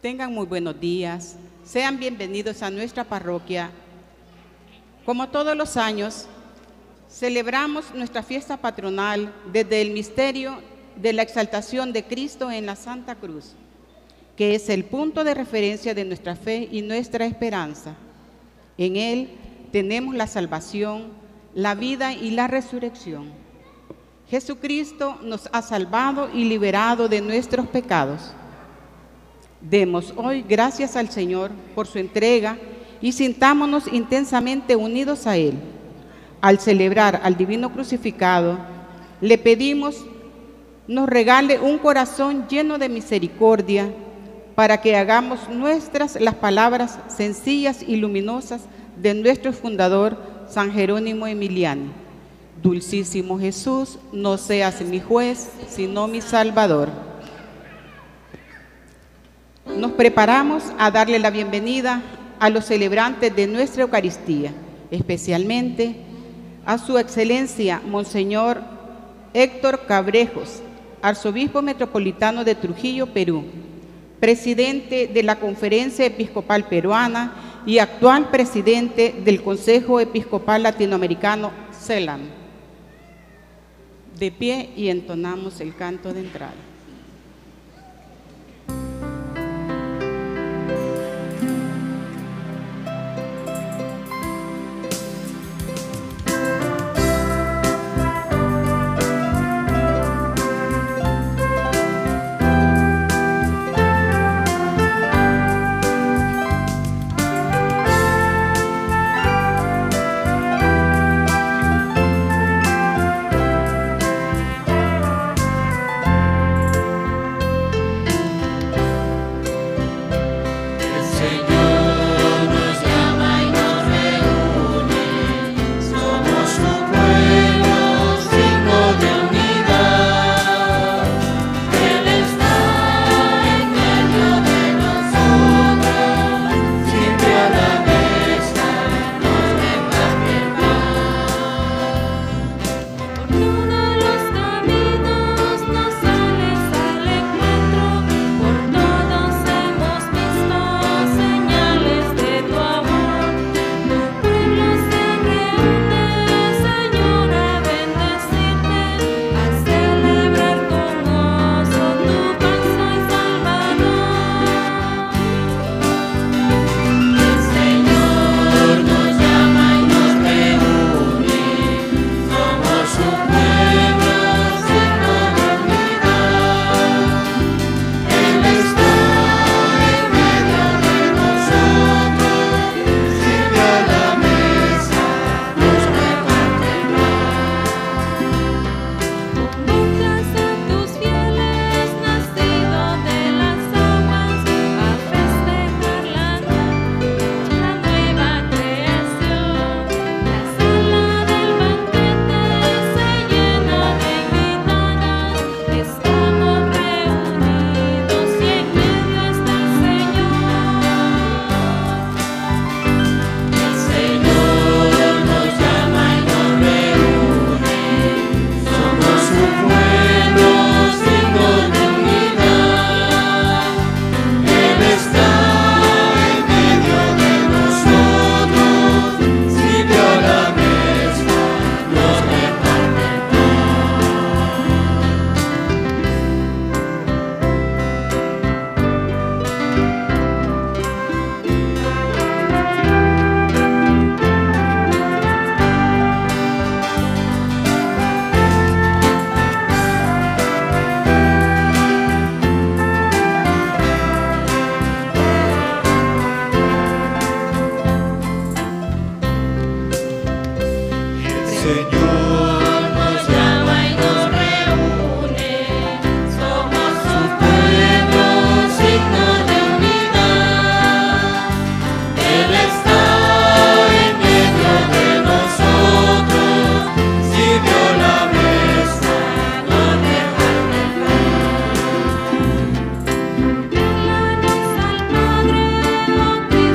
Tengan muy buenos días. Sean bienvenidos a nuestra parroquia. Como todos los años, celebramos nuestra fiesta patronal desde el misterio de la exaltación de Cristo en la Santa Cruz, que es el punto de referencia de nuestra fe y nuestra esperanza. En él tenemos la salvación, la vida y la resurrección. Jesucristo nos ha salvado y liberado de nuestros pecados. Demos hoy gracias al Señor por su entrega y sintámonos intensamente unidos a Él. Al celebrar al Divino Crucificado, le pedimos nos regale un corazón lleno de misericordia para que hagamos nuestras las palabras sencillas y luminosas de nuestro fundador, San Jerónimo Emiliani. Dulcísimo Jesús, no seas mi juez, sino mi Salvador. Nos preparamos a darle la bienvenida a los celebrantes de nuestra Eucaristía, especialmente a su excelencia Monseñor Héctor Cabrejos, arzobispo metropolitano de Trujillo, Perú, presidente de la Conferencia Episcopal Peruana y actual presidente del Consejo Episcopal Latinoamericano, CELAM. De pie y entonamos el canto de entrada.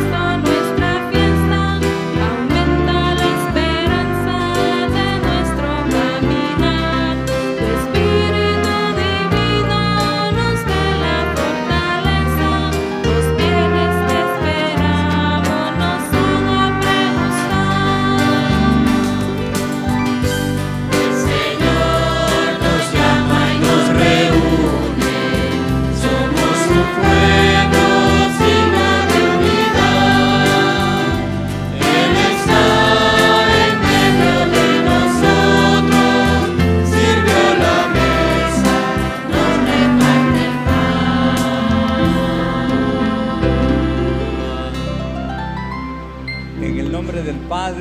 Nuestra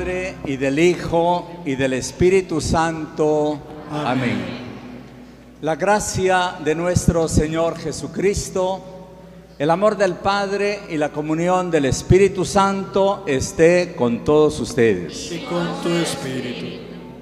Padre, y del Hijo, y del Espíritu Santo. Amén. La gracia de nuestro Señor Jesucristo, el amor del Padre y la comunión del Espíritu Santo esté con todos ustedes. Y con tu espíritu.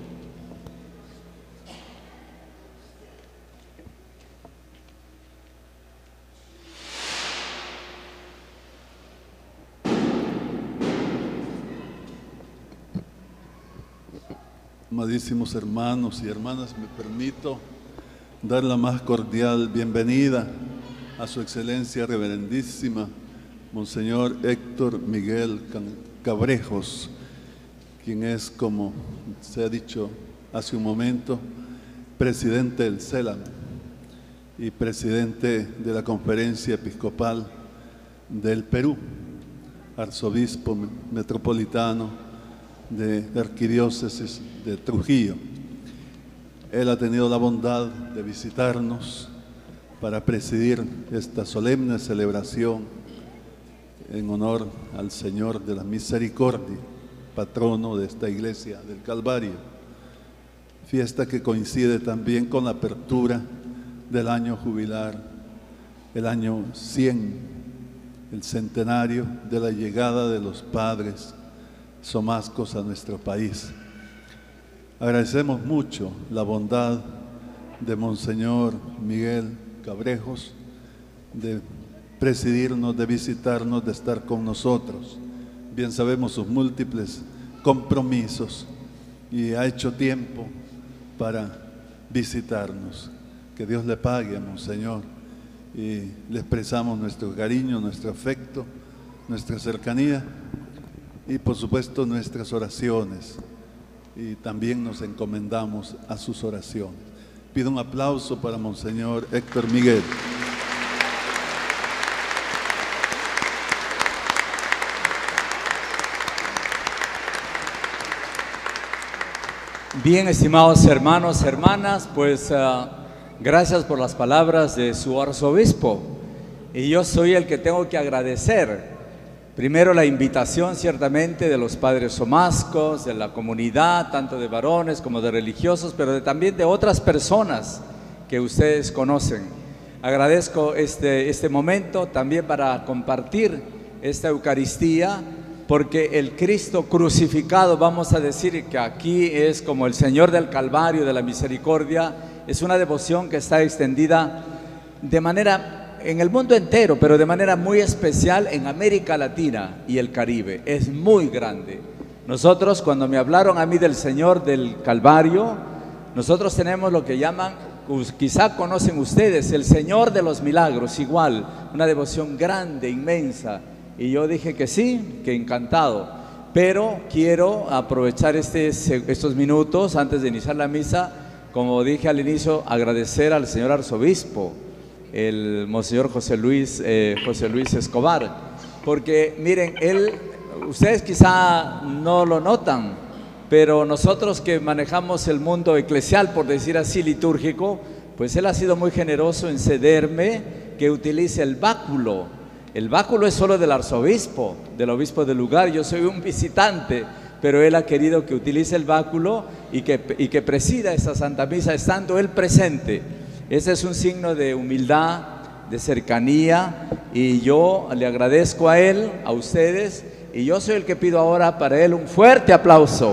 Amadísimos hermanos y hermanas, me permito dar la más cordial bienvenida a su excelencia reverendísima Monseñor Héctor Miguel Cabrejos, quien es, como se ha dicho hace un momento, presidente del CELAM y presidente de la Conferencia Episcopal del Perú, arzobispo metropolitano de la Arquidiócesis de Trujillo. Él ha tenido la bondad de visitarnos para presidir esta solemne celebración en honor al Señor de la Misericordia, patrono de esta iglesia del Calvario, fiesta que coincide también con la apertura del año jubilar, el año 100, el centenario de la llegada de los padres somascos a nuestro país. Agradecemos mucho la bondad de Monseñor Miguel Cabrejos de presidirnos, de visitarnos, de estar con nosotros. Bien sabemos sus múltiples compromisos y ha hecho tiempo para visitarnos. Que Dios le pague a Monseñor, y le expresamos nuestro cariño, nuestro afecto, nuestra cercanía y por supuesto nuestras oraciones, y también nos encomendamos a sus oraciones. Pido un aplauso para Monseñor Héctor Miguel. Bien, estimados hermanos, hermanas, pues gracias por las palabras de su arzobispo, y yo soy el que tengo que agradecer. Primero, la invitación ciertamente de los padres somascos, de la comunidad, tanto de varones como de religiosos, pero también de otras personas que ustedes conocen. Agradezco este momento también para compartir esta Eucaristía, porque el Cristo crucificado, vamos a decir que aquí es como el Señor del Calvario, de la Misericordia, es una devoción que está extendida de manera en el mundo entero, pero de manera muy especial en América Latina y el Caribe. Es muy grande. Nosotros, cuando me hablaron a mí del Señor del Calvario, nosotros tenemos lo que llaman, quizá conocen ustedes, el Señor de los Milagros, igual, una devoción grande, inmensa. Y yo dije que sí, que encantado. Pero quiero aprovechar estos minutos antes de iniciar la misa, como dije al inicio, agradecer al señor arzobispo, el Monseñor José Luis Escobar, porque miren, ustedes quizá no lo notan, pero nosotros que manejamos el mundo eclesial, por decir así, litúrgico, pues él ha sido muy generoso en cederme que utilice el báculo. El báculo es solo del arzobispo, del obispo del lugar. Yo soy un visitante, pero él ha querido que utilice el báculo y que presida esta Santa Misa estando él presente. Ese es un signo de humildad, de cercanía, y yo le agradezco a él, a ustedes, y yo soy el que pido ahora para él un fuerte aplauso.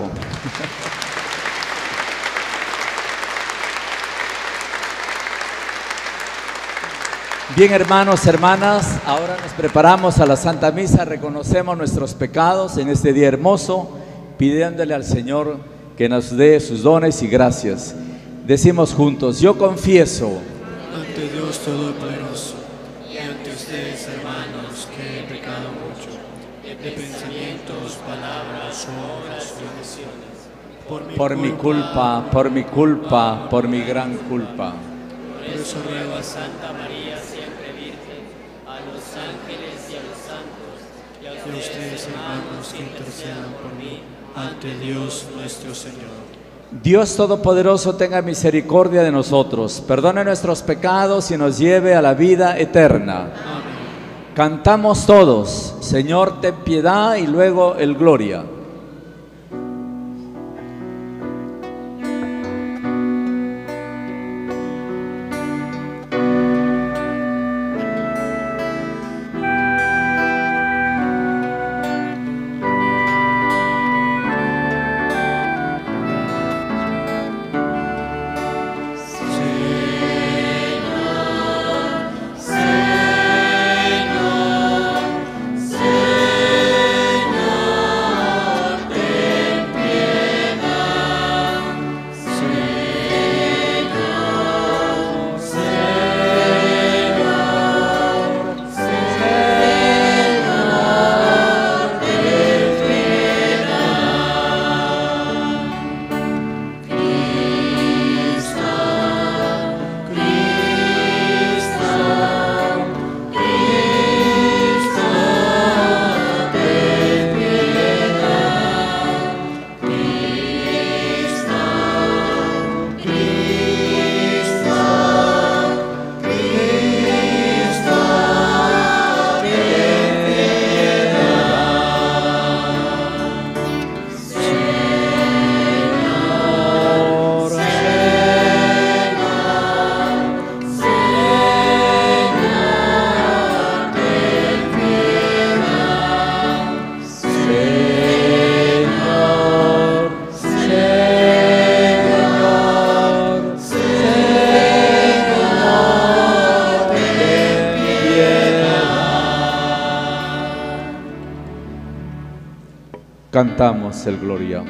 Bien, hermanos, hermanas, ahora nos preparamos a la Santa Misa, reconocemos nuestros pecados en este día hermoso, pidiéndole al Señor que nos dé sus dones y gracias. Decimos juntos: yo confieso Ante Dios Todopoderoso y ante ustedes, hermanos, que he pecado mucho, de pensamientos, palabras, obras y omisiones. por mi gran culpa. Por eso ruego a Santa María, siempre Virgen, a los ángeles y a los santos, y a ustedes, hermanos, que intercedan por mí ante Dios nuestro Señor. Dios Todopoderoso tenga misericordia de nosotros, perdone nuestros pecados y nos lleve a la vida eterna. Amén. Cantamos todos: Señor, ten piedad, y luego el Gloria. cantamos el Gloria.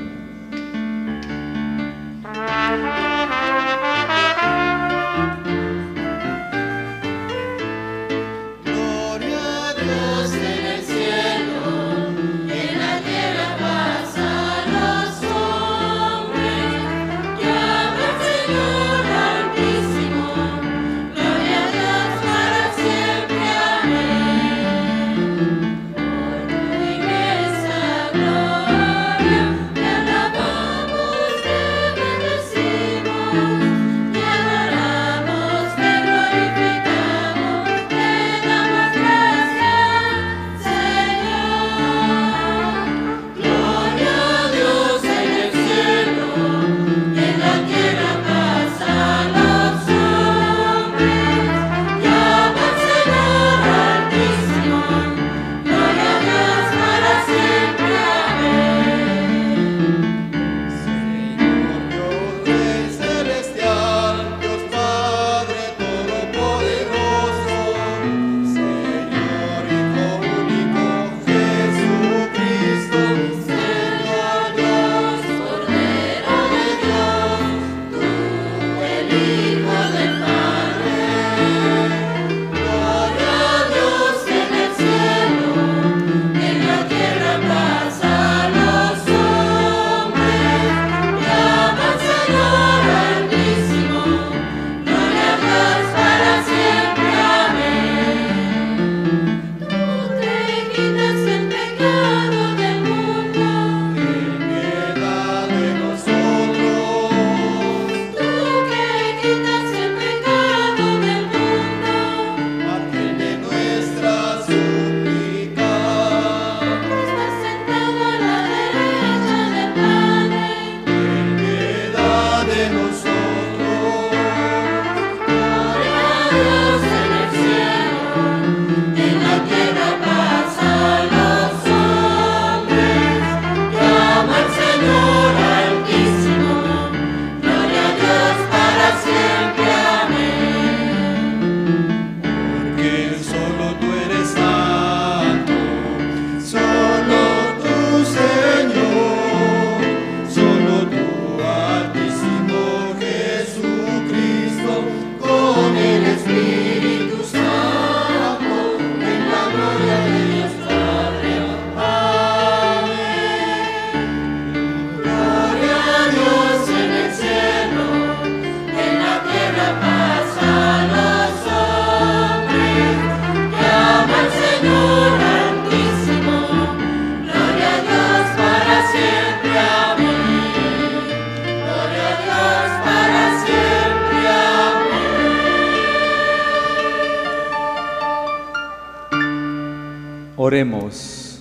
Oremos.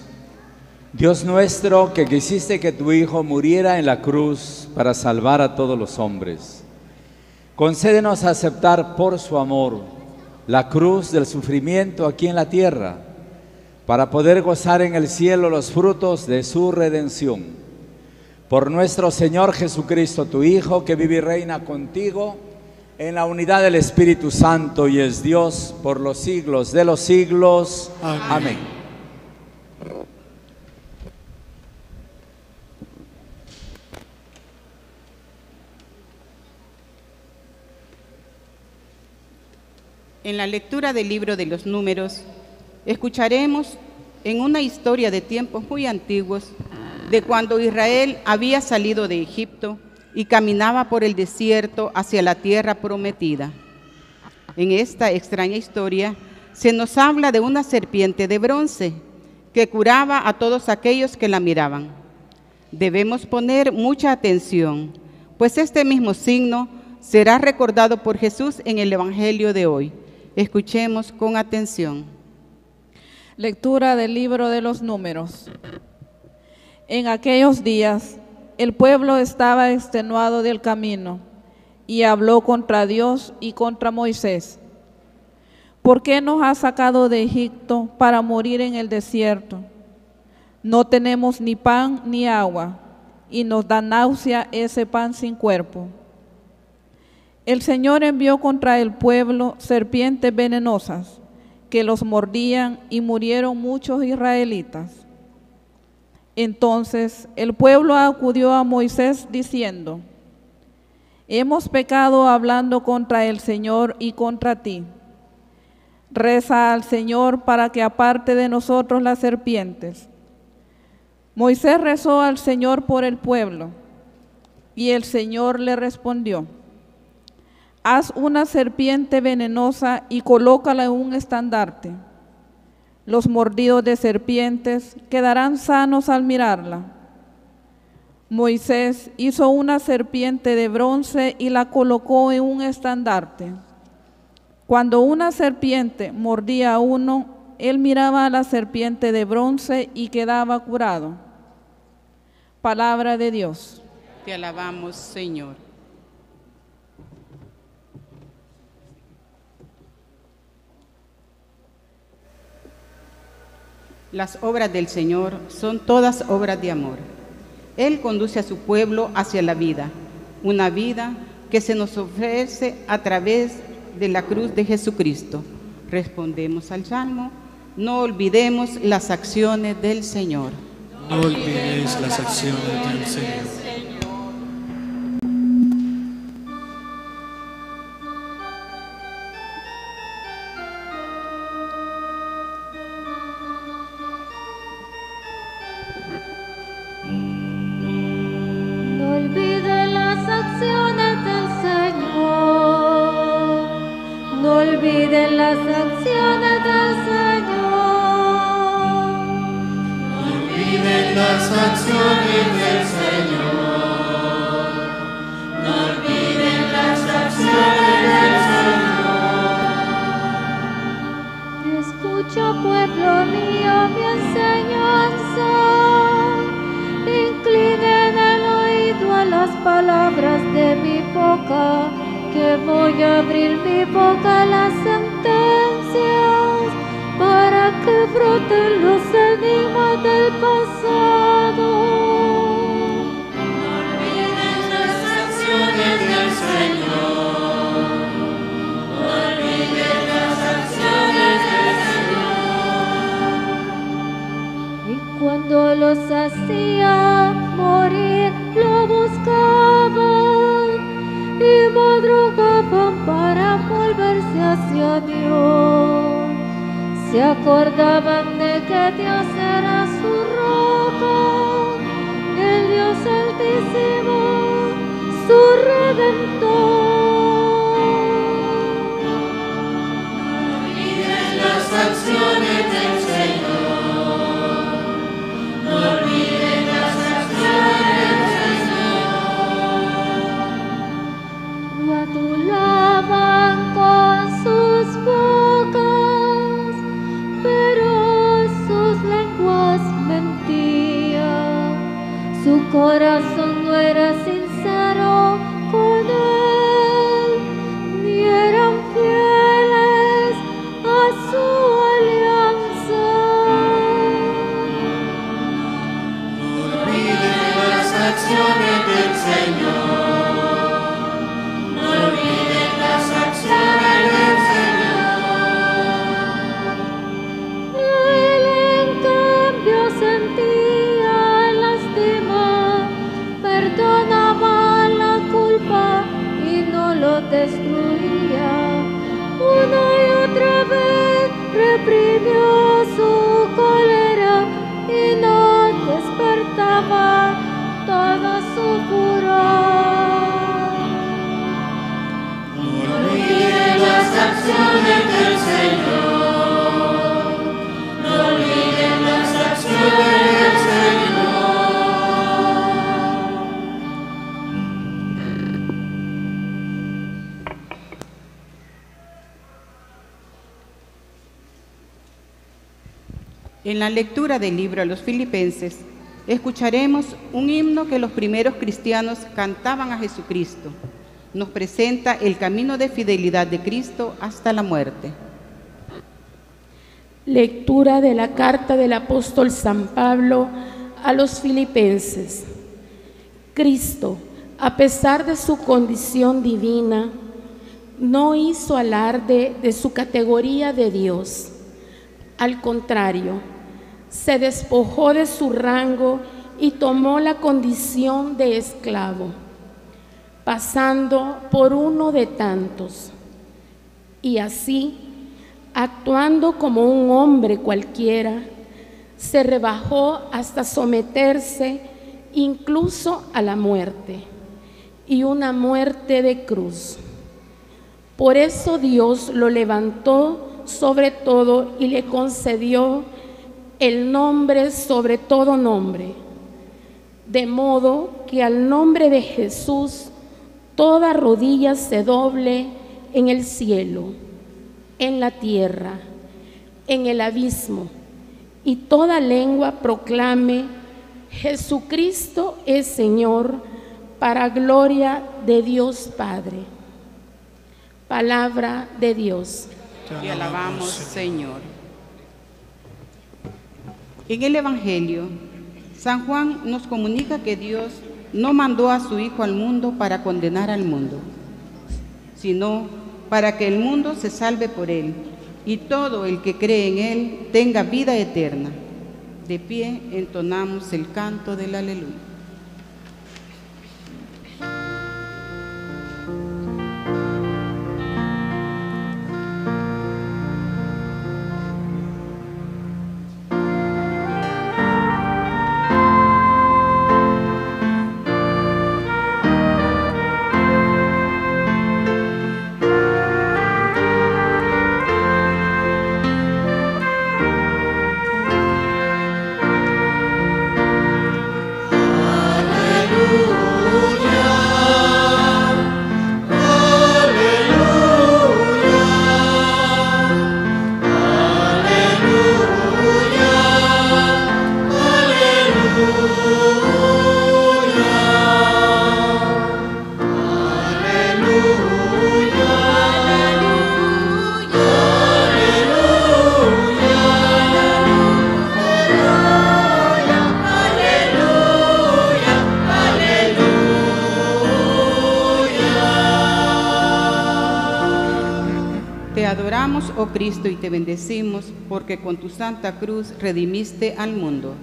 Dios nuestro, que quisiste que tu Hijo muriera en la cruz para salvar a todos los hombres, concédenos aceptar por su amor la cruz del sufrimiento aquí en la tierra, para poder gozar en el cielo los frutos de su redención. Por nuestro Señor Jesucristo, tu Hijo, que vive y reina contigo en la unidad del Espíritu Santo y es Dios por los siglos de los siglos. Amén. Amén. En la lectura del libro de los Números, escucharemos en una historia de tiempos muy antiguos, de cuando Israel había salido de Egipto y caminaba por el desierto hacia la tierra prometida. En esta extraña historia se nos habla de una serpiente de bronce que curaba a todos aquellos que la miraban. Debemos poner mucha atención, pues este mismo signo será recordado por Jesús en el Evangelio de hoy. Escuchemos con atención. Lectura del libro de los Números. En aquellos días, el pueblo estaba extenuado del camino y habló contra Dios y contra Moisés. ¿Por qué nos has sacado de Egipto para morir en el desierto? No tenemos ni pan ni agua, y nos da náusea ese pan sin cuerpo. El Señor envió contra el pueblo serpientes venenosas que los mordían y murieron muchos israelitas. Entonces el pueblo acudió a Moisés diciendo: hemos pecado hablando contra el Señor y contra ti. Reza al Señor para que aparte de nosotros las serpientes. Moisés rezó al Señor por el pueblo, y el Señor le respondió: haz una serpiente venenosa y colócala en un estandarte. Los mordidos de serpientes quedarán sanos al mirarla. Moisés hizo una serpiente de bronce y la colocó en un estandarte. Cuando una serpiente mordía a uno, él miraba a la serpiente de bronce y quedaba curado. Palabra de Dios. Te alabamos, Señor. Las obras del Señor son todas obras de amor. Él conduce a su pueblo hacia la vida, una vida que se nos ofrece a través de la cruz de Jesucristo. Respondemos al Salmo: no olvidemos las acciones del Señor. No olvidéis las acciones del Señor. No olviden las acciones del Señor. No olviden las acciones del Señor. No olviden las acciones del Señor. No olviden las acciones del Señor. Escucha, pueblo mío, mi enseñanza. Inclinen el oído a las palabras de mi boca, que voy a abrir mi boca a las sentencias, para que broten los enigmas del pasado. No olviden las acciones del Señor. No olviden las acciones del Señor. Y cuando los hacía morir, lo buscaban y madrugaban para volverse hacia Dios. Se acordaban de que Dios era su roca, el Dios altísimo, su redentor. No olviden las acciones del Señor. No olviden las acciones del Señor. Lo adulaban con sus bocas, pero sus lenguas mentían. Su corazón no era sincero con él, ni eran fieles a su alianza. No olviden las acciones del Señor. No olviden las acciones del Señor. Él en cambio sentía lástima, perdonaba la culpa y no lo destruía. Una y otra vez reprimió su cólera y no despertaba todo su furor. No olviden las acciones del Señor. No olviden las acciones del Señor. En la lectura del libro a los Filipenses, escucharemos un himno que los primeros cristianos cantaban a Jesucristo. Nos presenta el camino de fidelidad de Cristo hasta la muerte. Lectura de la carta del apóstol San Pablo a los Filipenses. Cristo, a pesar de su condición divina, no hizo alarde de su categoría de Dios. Al contrario, se despojó de su rango y tomó la condición de esclavo, pasando por uno de tantos. Y así, actuando como un hombre cualquiera, se rebajó hasta someterse incluso a la muerte, y una muerte de cruz. Por eso Dios lo levantó sobre todo y le concedió el nombre sobre todo nombre, de modo que al nombre de Jesús toda rodilla se doble en el cielo, en la tierra, en el abismo, y toda lengua proclame: Jesucristo es Señor, para gloria de Dios Padre. Palabra de Dios. Te alabamos, Señor. En el Evangelio, San Juan nos comunica que Dios no mandó a su Hijo al mundo para condenar al mundo, sino para que el mundo se salve por él y todo el que cree en él tenga vida eterna. De pie entonamos el canto del Aleluya. Te adoramos, oh Cristo, y te bendecimos, porque con tu santa cruz redimiste al mundo.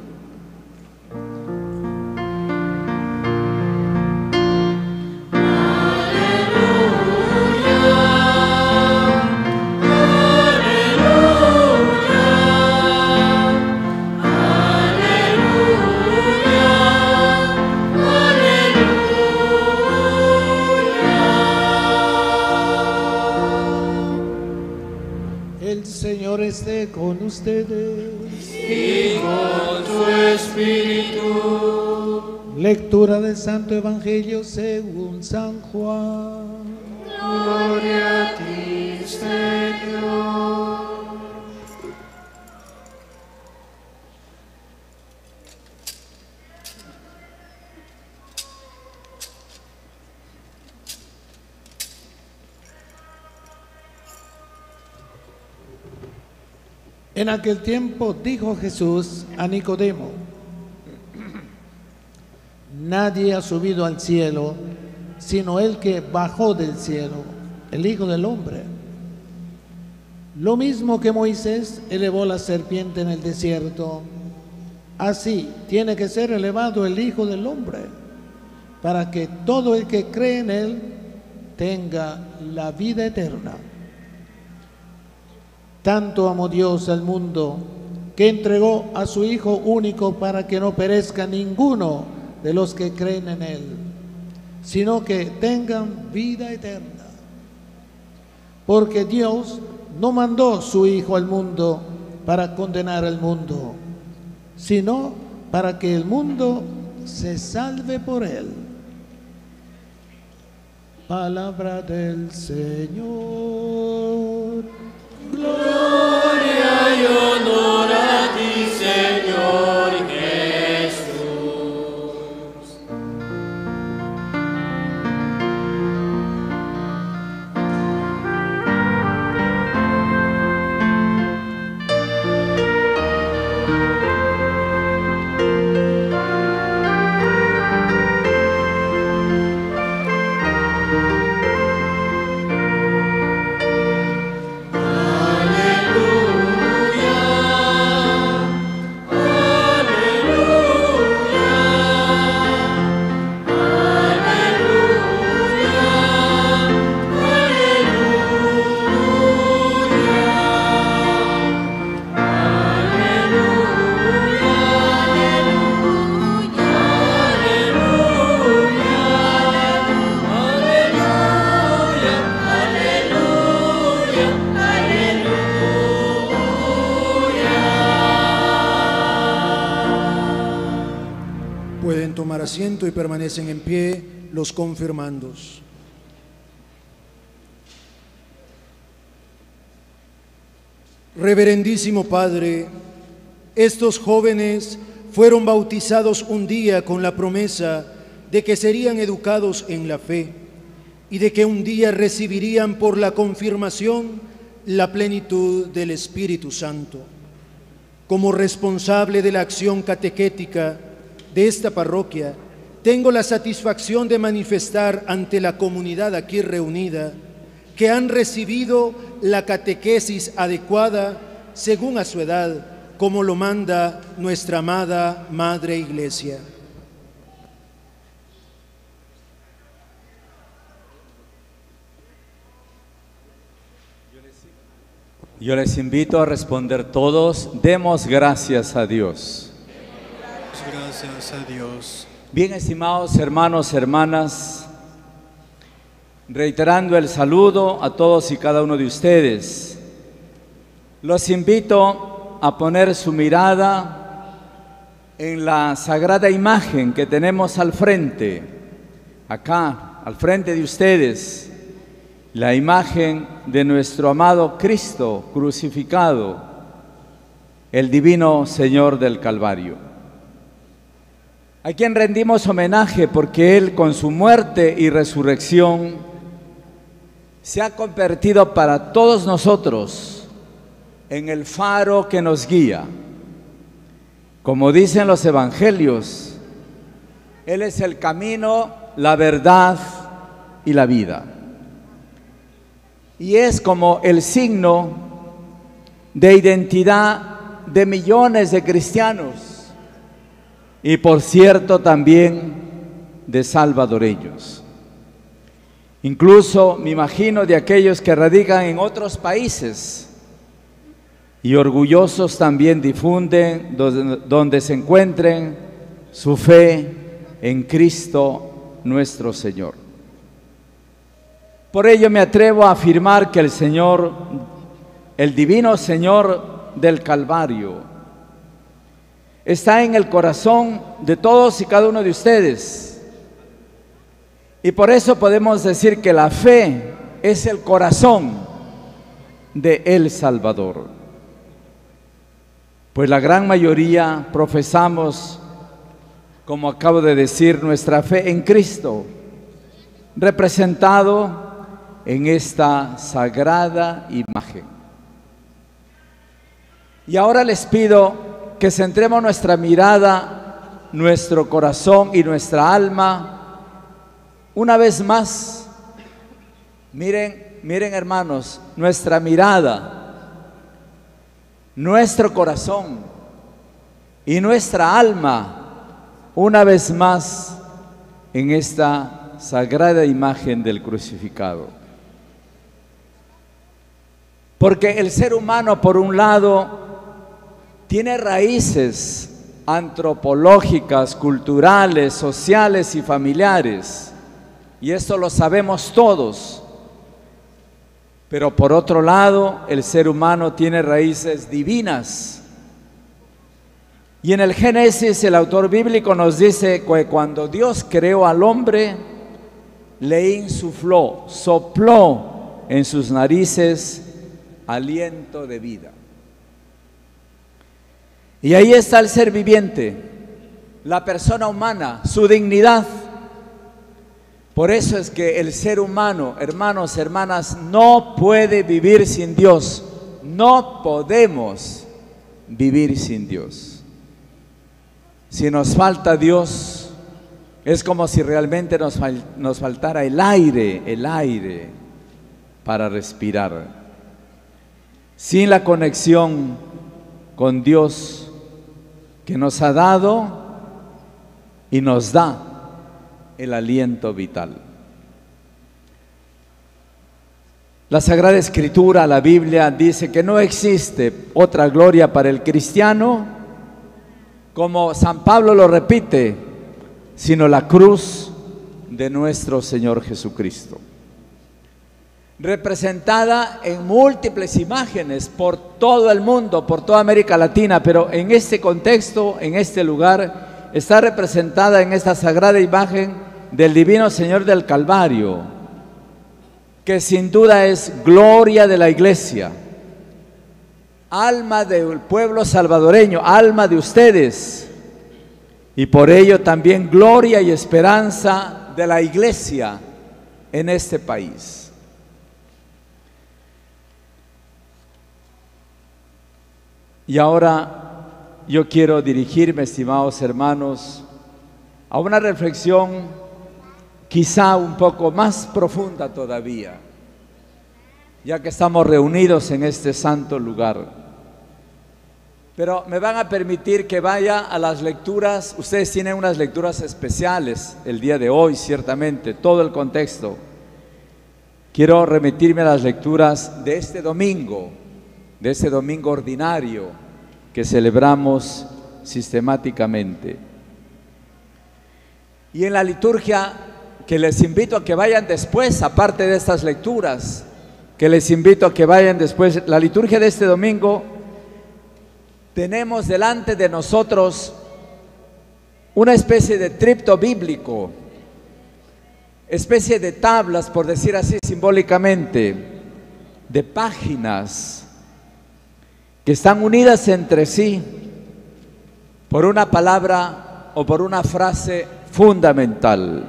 El Señor esté con ustedes. Y con tu espíritu. Lectura del Santo Evangelio según San Juan. Gloria a ti, Señor. En aquel tiempo dijo Jesús a Nicodemo: nadie ha subido al cielo sino el que bajó del cielo, el Hijo del Hombre. Lo mismo que Moisés elevó la serpiente en el desierto, así tiene que ser elevado el Hijo del Hombre, para que todo el que cree en él tenga la vida eterna. Tanto amó Dios al mundo, que entregó a su Hijo único para que no perezca ninguno de los que creen en él, sino que tengan vida eterna. Porque Dios no mandó su Hijo al mundo para condenar al mundo, sino para que el mundo se salve por él. Palabra del Señor. Gloria y honor a ti, Señor Jesús. Aleluya. asiento y permanecen en pie los confirmandos. Reverendísimo Padre, estos jóvenes fueron bautizados un día con la promesa de que serían educados en la fe y de que un día recibirían por la confirmación la plenitud del Espíritu Santo. Como responsable de la acción catequética de esta parroquia, tengo la satisfacción de manifestar ante la comunidad aquí reunida que han recibido la catequesis adecuada según a su edad, como lo manda nuestra amada Madre Iglesia. Yo les invito a responder todos, demos gracias a Dios. Gracias a Dios. Bien, estimados hermanos, hermanas, reiterando el saludo a todos y cada uno de ustedes, los invito a poner su mirada en la sagrada imagen que tenemos al frente, acá, al frente de ustedes, la imagen de nuestro amado Cristo crucificado, el divino Señor del Calvario, a quien rendimos homenaje porque Él con su muerte y resurrección se ha convertido para todos nosotros en el faro que nos guía. Como dicen los evangelios, Él es el camino, la verdad y la vida. Y es como el signo de identidad de millones de cristianos y, por cierto, también de salvadoreños. Incluso me imagino de aquellos que radican en otros países y orgullosos también difunden donde se encuentren su fe en Cristo nuestro Señor. Por ello me atrevo a afirmar que el Señor, el divino Señor del Calvario, está en el corazón de todos y cada uno de ustedes. Y por eso podemos decir que la fe es el corazón de El Salvador. Pues la gran mayoría profesamos, como acabo de decir, nuestra fe en Cristo, representado en esta sagrada imagen. Y ahora les pido que centremos nuestra mirada, nuestro corazón y nuestra alma una vez más. Miren hermanos, nuestra mirada, nuestro corazón y nuestra alma una vez más en esta sagrada imagen del crucificado. Porque el ser humano, por un lado, tiene raíces antropológicas, culturales, sociales y familiares, y esto lo sabemos todos. Pero por otro lado, el ser humano tiene raíces divinas. Y en el Génesis, el autor bíblico nos dice que cuando Dios creó al hombre, le insufló, sopló en sus narices aliento de vida. Y ahí está el ser viviente, la persona humana, su dignidad. Por eso es que el ser humano, hermanos, hermanas, no puede vivir sin Dios. No podemos vivir sin Dios. Si nos falta Dios, es como si realmente nos faltara el aire para respirar. Sin la conexión con Dios que nos ha dado y nos da el aliento vital. La Sagrada Escritura, la Biblia, dice que no existe otra gloria para el cristiano, como San Pablo lo repite, sino la cruz de nuestro Señor Jesucristo, representada en múltiples imágenes por todo el mundo, por toda América Latina, pero en este contexto, en este lugar, está representada en esta sagrada imagen del Divino Señor del Calvario, que sin duda es gloria de la iglesia, alma del pueblo salvadoreño, alma de ustedes, y por ello también gloria y esperanza de la iglesia en este país. Y ahora yo quiero dirigirme, estimados hermanos, a una reflexión quizá un poco más profunda todavía, ya que estamos reunidos en este santo lugar. Pero me van a permitir que vaya a las lecturas. Ustedes tienen unas lecturas especiales el día de hoy, ciertamente, todo el contexto. Quiero remitirme a las lecturas de este domingo ordinario que celebramos sistemáticamente. Y en la liturgia, que les invito a que vayan después, aparte de estas lecturas, que les invito a que vayan después, la liturgia de este domingo, tenemos delante de nosotros una especie de tripto bíblico, especie de tablas, por decir así simbólicamente, de páginas que están unidas entre sí por una palabra o por una frase fundamental: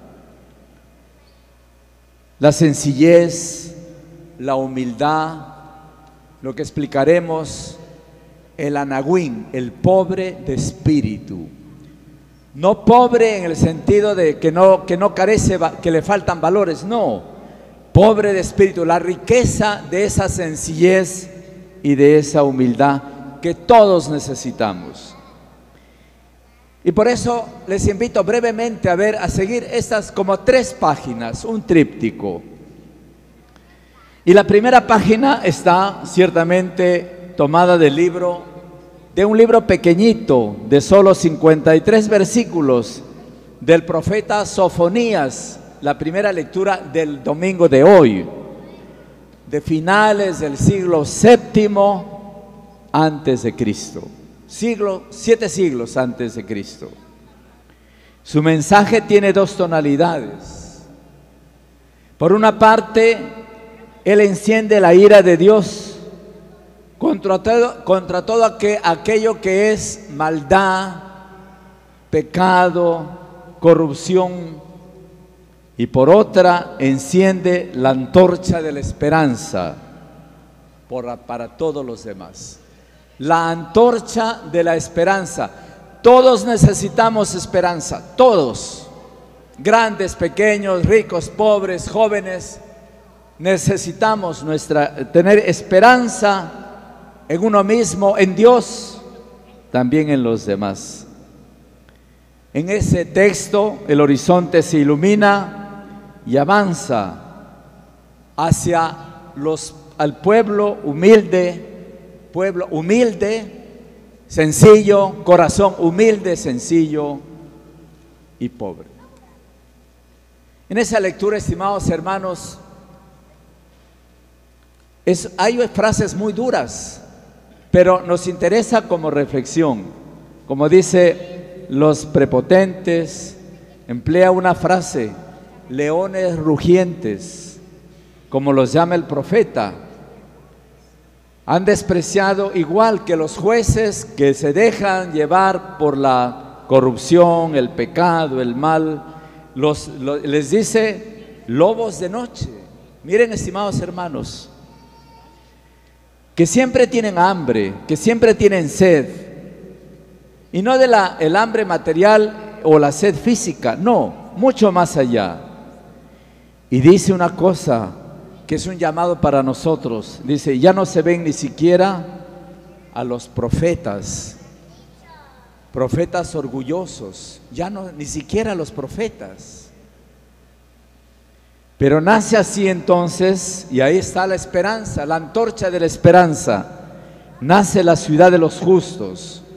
la sencillez, la humildad, lo que explicaremos, el anahuín, el pobre de espíritu. No pobre en el sentido de que no carece, que le faltan valores, no. Pobre de espíritu, la riqueza de esa sencillez y de esa humildad que todos necesitamos. Y por eso les invito brevemente a seguir estas como 3 páginas, un tríptico. Y la primera página está ciertamente tomada de un libro pequeñito de solo 53 versículos del profeta Sofonías, la primera lectura del domingo de hoy, de finales del siglo VII antes de Cristo, 7 siglos antes de Cristo. Su mensaje tiene 2 tonalidades. Por una parte, él enciende la ira de Dios contra todo aquello que es maldad, pecado, corrupción, y por otra enciende la antorcha de la esperanza para todos los demás. La antorcha de la esperanza. Todos necesitamos esperanza, todos, grandes, pequeños, ricos, pobres, jóvenes, necesitamos tener esperanza en uno mismo, en Dios, también en los demás. En ese texto el horizonte se ilumina y avanza hacia al pueblo humilde, sencillo, corazón humilde, sencillo y pobre. En esa lectura, estimados hermanos, hay frases muy duras, pero nos interesa como reflexión. Como dice los prepotentes, emplea una frase: leones rugientes, como los llama el profeta. Han despreciado, igual que los jueces que se dejan llevar por la corrupción, el pecado, el mal, les dice lobos de noche. Miren, estimados hermanos, que siempre tienen hambre, que siempre tienen sed, y no el hambre material o la sed física, no, mucho más allá. Y dice una cosa que es un llamado para nosotros, dice: ya no se ven ni siquiera a los profetas orgullosos, ya no, ni siquiera a los profetas. Pero nace así entonces, y ahí está la esperanza, la antorcha de la esperanza. Nace la ciudad de los justos,